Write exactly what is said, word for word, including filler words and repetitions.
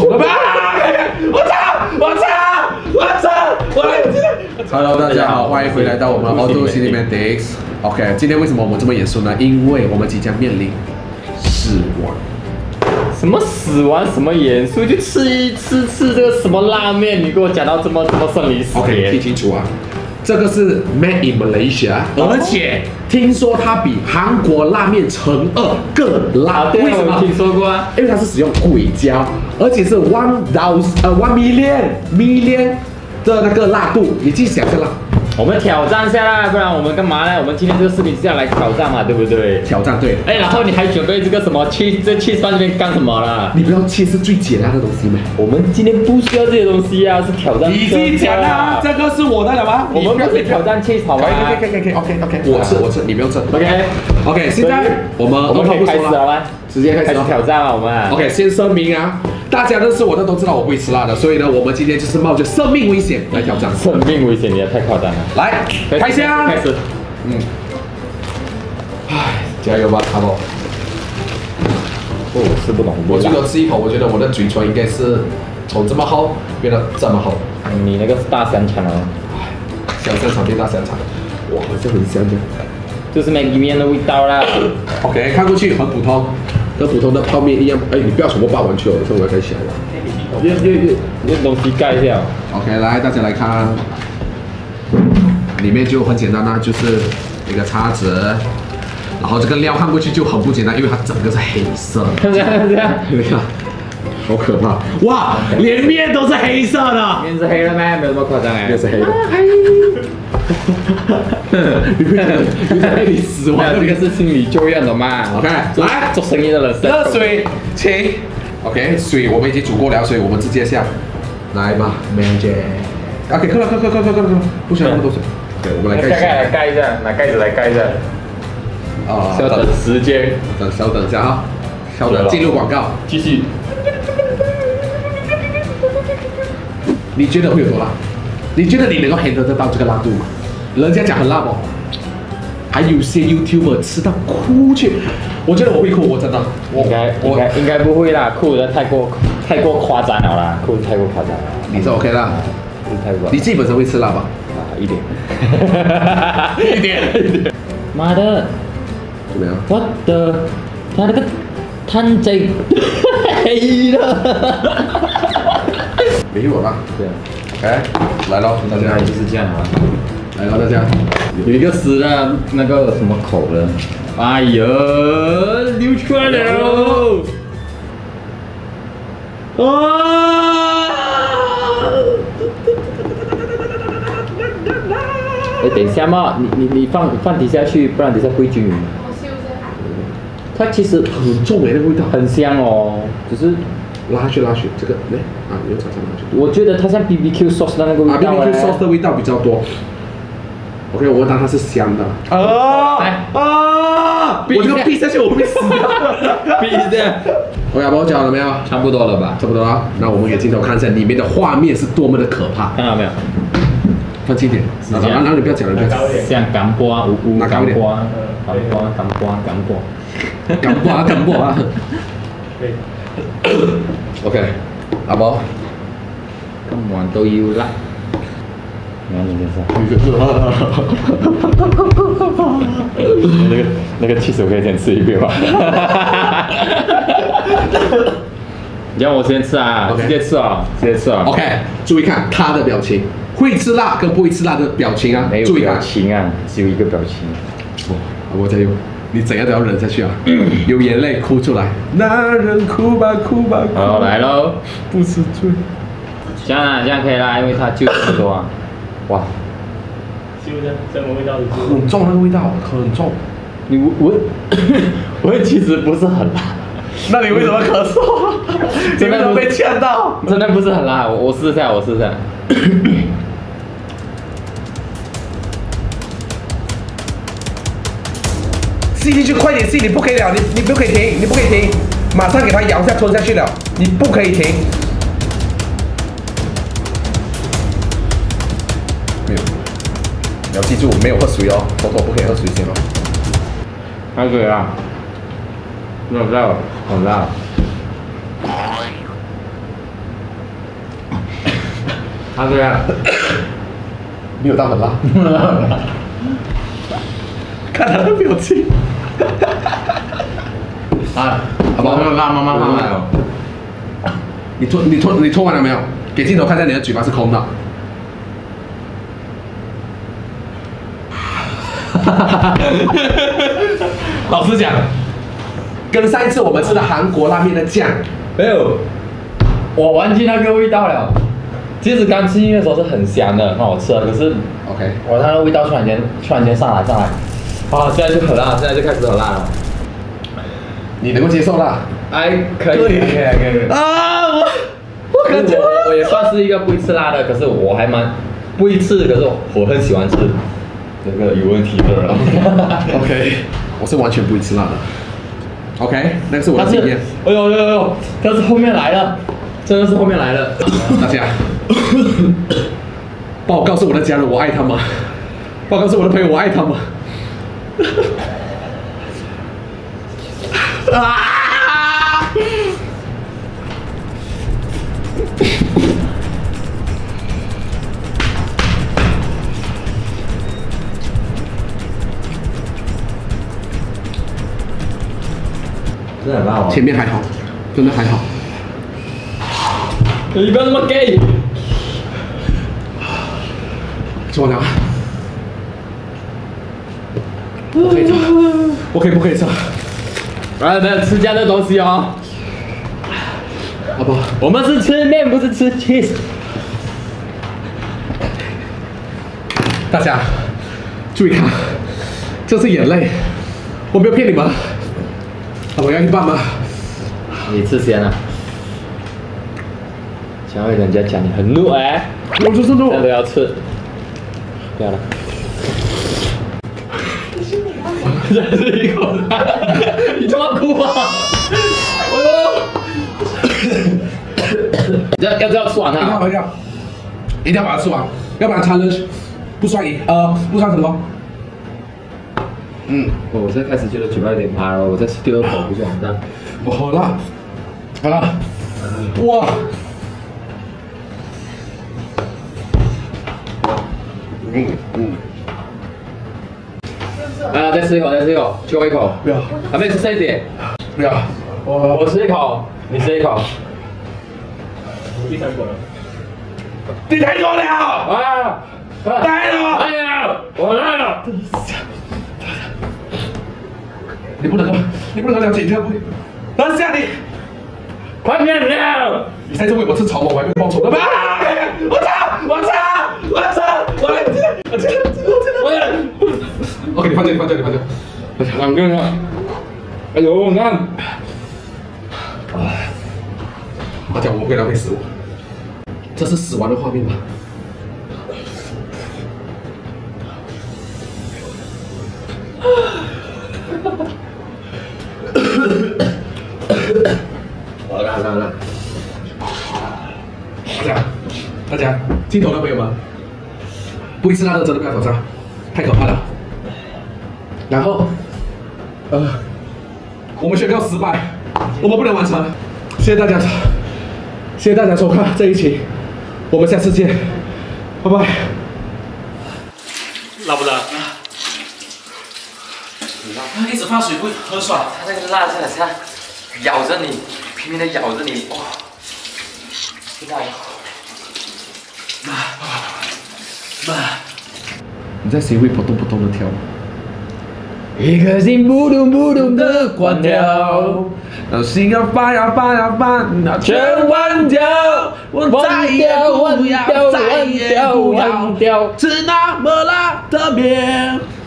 我操！我操！我操！我 Hello， 大家好，欢迎回来到我们 Auto Cinematics。OK， 今天为什么我们这么严肃呢？因为我们即将面临死亡。 什么死亡？什么严肃？就吃一吃吃这个什么拉面，你给我讲到这么这么生离死别。 OK， 听清楚啊。 这个是 made in Malaysia， 而且听说它比韩国拉面乘二更辣。 啊、为什么？听说过啊， 因为它是使用鬼椒，而且是 one thousand 呃 one million million 的那个辣度，你自己想象啦。 我们挑战一下啦，不然我们干嘛呢？我们今天这个视频是要来挑战嘛，对不对？ 挑战对。 哎，然后你还准备这个什么去这去饭这边干什么啦？ 你不要切是最简单的东西吗？ 我们今天不需要这些东西啊，是挑战。 你自己讲啊，这个是我的了吗？ 我们不是挑战切好吗？ 可以可以可以可以 OK OK， 我吃我吃，你不用吃。 OK OK， 现在我们我们可以开始了吗？ 直接开始挑战了我们。 OK， 先声明啊，大家认识我的都知道我不会吃辣的，所以呢，我们今天就是冒着生命危险来挑战。 生命危险，你也太夸张了。 来，开箱， 开始。 嗯，唉，加油吧，阿宝。 哦，吃不懂。 我最多吃一口，我觉得我的嘴唇应该是从这么厚变得这么厚。 你那个是大香肠哦。 唉，小香肠变大香肠，哇，好像很香的。 就是 Maggi 面的味道啦。 OK， 看过去很普通，跟普通的泡面一样。哎，你不要全部爆完去哦，所以我要开小了。 用用用用东西盖一下。 OK， 来，大家来看，里面就很简单啦，就是一个叉子，然后这个料看过去就很不简单，因为它整个是黑色。 这样这样， 你看，好可怕！哇，连面都是黑色的。 面是黑的吗？没有那么夸张哎。 面是黑的。你会觉得有点被你死亡？ 这个是心理救援的嘛 ？OK， 来做生意的人， 热水，请。OK， 水我们已经煮过了，所以我们直接下。来吧 ，Magic。OK， 喝了，喝喝喝喝喝喝，不需要那么多水。对，我们来盖一下。 来盖一下，拿盖子来盖一下。啊，稍等时间， 等稍等一下哈，稍等，进入广告， 继续。 你觉得会有多辣？你觉得你能够 handle 得到这个辣度吗？ 人家讲很辣不，还有些 YouTuber 吃到哭去，我觉得我会哭，我真的，我应该应该应该不会啦，哭的太过太过夸张了啦，哭的太过夸张了。 你是 OK 啦？ 太过。 你自己本身会吃辣吧？ 啊，一点， 一点，一点。 妈的， 怎么样？ 我的，他那个摊仔黑了。 没有啦。对。哎，来喽，大家就是这样啊。 来了，大家有一个死的那个什么口的，哎呀，流出来了！啊！哎，等一下嘛，你你你放放底下去，不然等下会均匀。我修一下。它其实很重哎，那个味道很香哦，只是拉去拉去，这个来啊，有炒上拉去。 我觉得它像 B B Q sauce 的那个味道。 啊 ，B B Q sauce 的味道比较多。 OK， 我当它是香的。啊啊！我这个闭下去，我会死的。 闭的。 OK， 把我讲了没有？ 差不多了吧？ 差不多了。那我们给镜头看一下里面的画面是多么的可怕。 看到没有？ 放轻点。然后，然后你不要讲了，不要讲。 像干瓜、无辜、干瓜、干瓜、干瓜、干瓜、 干瓜、干瓜。OK， 阿宝， 今晚都要辣。 你看你这是，那个那个气球可以先吃一遍吗？你让我先吃啊，直接吃啊，直接吃啊。 OK， 注意看他的表情，会吃辣跟不会吃辣的表情啊， 没有表情啊，只有一个表情。 哇，我加油！你怎样都要忍下去啊，有眼泪哭出来，男人哭吧哭吧。 好，来喽， 不吃罪。 这样啊，这样可以啦，因为它就这么多啊。 哇， 是不是什么味道？ 很重，那个味道很重。 你闻闻，闻其实不是很辣。 那你为什么咳嗽？真的被呛到？ 真的不是很辣，我我试一下，我试一下。 吸进去，快点吸！你不可以了，你你不可以停，你不可以停，马上给它咬下吞下去了，你不可以停。没有。 你要记住，没有喝水哦，偷偷不可以喝水先哦。 开水啊！很辣，很辣。 他这样， 没有到很辣。看他的表情。 啊，好吧，慢慢慢慢慢来哦。 你拖你拖你拖完了没有？给镜头看一下你的嘴巴是空的。老实讲，跟上一次我们吃的韩国拉面的酱没有，我忘记那个味道了。其实刚吃进去的时候是很香的，很好吃的，可是 ，OK， 我它的味道突然间突然间上来上来，啊，现在就很辣，现在就开始很辣了。 你能够接受辣？ 哎，可以，可以，可以，可以。 啊，我我感觉我我也算是一个不会吃辣的，可是我还蛮不会吃，可是我很喜欢吃。这个有问题的人。 OK， 我是完全不会吃辣的。OK， 那个是我的经验。 哎呦呦呦呦！但是后面来了，真的是后面来了。 大家，帮我告诉我的家人，我爱他们。帮我告诉我的朋友，我爱他们。啊！ 真的很辣哦。 前面还好，真的还好。 你不要那么 gay。 吃完了。我可以吃，我可以不可以吃？ 来，没有吃这样的东西哦。 好不好？ 我们是吃面，不是吃 cheese。 大家注意看，这是眼泪，我没有骗你们。我要一半吗？ 你吃先啊。想要人家讲你很怒哎、欸， 我就是怒。 这样都要吃，不要了。再吃一口，你他妈哭啊！要要不要吃完它？ 一定要一定要，一定要把它吃完，要不然 challenge 不算赢，呃，不算成功。嗯， 我现在开始觉得嘴巴有点麻了，我再吃第二口不是完蛋。 我好辣，好辣，哇！嗯嗯。 啊，再吃一口，再吃一口，最后一口。 不要， 还没吃这一点。 不要，我我吃一口，你吃一口。 我第三口了。 你太多了！ 啊！ 来了！ 哎呀，我来了！ 你不能够，你不能够了解这样会，等下你， 快点了！ 你才是为我吃草蜢，我还没报仇的吧？我操！我操！我操！我来！我进来！我进来！我进来！我给你放这里，放这里，放这里。 两个人，哎呦，你看， 大家，我不会浪费食物，这是死亡的画面吧？ 好了好了， 大家，大家，镜头的朋友们，不会吃辣的真的不要挑战，太可怕了。然后，呃，我们宣告失败，我们不能完成。谢谢大家，谢谢大家收看这一期，我们下次见，拜拜。 辣不辣？ 一直放水不喝水。 它那个辣真的是咬着你，拼命的咬着你，哇！现在， 妈妈，你在谁会扑通扑通的跳？ 一颗心扑通扑通的狂跳， 让心要翻呀翻呀翻，那全忘掉， 我忘掉，忘掉，忘掉，忘掉， 吃那么辣的面。